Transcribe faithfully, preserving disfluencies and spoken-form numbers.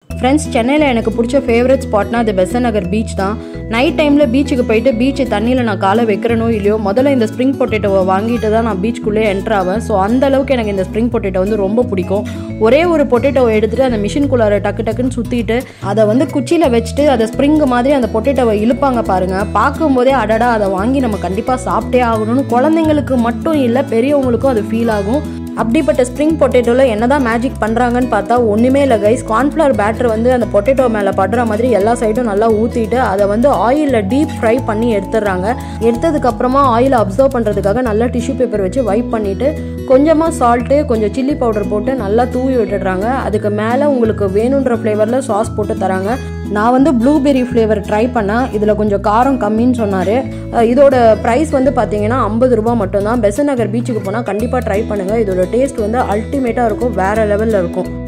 Friends, சென்னையில் எனக்கு பிடிச்ச ஃபேவரட் ஸ்பாட்னா அது பெசன்ட் நகர் பீச் தான். நைட் டைமில் பீச்சுக்கு போயிட்டு பீச் தண்ணியில் நான் காலை வைக்கிறனோ இல்லையோ முதல்ல இந்த ஸ்ப்ரிங் பொட்டேட்டோவை வாங்கிட்டு தான் நான் பீச்சுக்குள்ளே என்ட்ரு ஆவேன். ஸோ அந்த அளவுக்கு எனக்கு இந்த ஸ்ப்ரிங் பொட்டேட்டோ வந்து ரொம்ப பிடிக்கும். ஒரே ஒரு பொட்டேட்டோவை எடுத்துகிட்டு அந்த மிஷின்குள்ளார டக்கு டக்குன்னு சுற்றிட்டு அதை வந்து குச்சியில் வச்சுட்டு அதை ஸ்ப்ரிங் மாதிரி அந்த பொட்டேட்டோவை இழுப்பாங்க பாருங்கள். பார்க்கும்போதே அடடா அதை வாங்கி நம்ம கண்டிப்பாக சாப்பிட்டே ஆகணும்னு குழந்தைங்களுக்கு மட்டும் இல்லை பெரியவங்களுக்கும் அது ஃபீல் ஆகும். அப்படிப்பட்ட ஸ்ப்ரிங் பொட்டேட்டோவில் என்ன தான் மேஜிக் பண்ணுறாங்கன்னு பார்த்தா ஒன்றுமே இல்லை கைஸ். கார்ன்ஃப்ளவர் பேட்டர் வந்து அந்த பொட்டேட்டோ மேலே படுற மாதிரி எல்லா சைடும் நல்லா ஊற்றிட்டு அதை வந்து ஆயிலில் டீப் ஃப்ரை பண்ணி எடுத்துடுறாங்க. எடுத்ததுக்கப்புறமா ஆயிலை அப்சர்வ் பண்ணுறதுக்காக நல்லா டிஷ்யூ பேப்பர் வச்சு வைப் பண்ணிவிட்டு கொஞ்சமாக சால்ட்டு கொஞ்சம் சில்லி பவுடர் போட்டு நல்லா தூவி விட்டுடுறாங்க. அதுக்கு மேலே உங்களுக்கு வேணுன்ற ஃப்ளேவரில் சாஸ் போட்டு தராங்க. நான் வந்து ப்ளூபெர்ரி ஃப்ளேவர் ட்ரை பண்ணேன். இதில் கொஞ்சம் காரம் கம்மின்னு சொன்னார். இதோட ப்ரைஸ் வந்து பார்த்தீங்கன்னா ஐம்பது ரூபா மட்டும்தான். பெசன்ட் நகர் பீச்சுக்கு போனால் கண்டிப்பாக ட்ரை பண்ணுங்கள். இதோட டேஸ்ட் வந்து அல்டிமேட்டாக இருக்கும், வேறு லெவலில் இருக்கும்.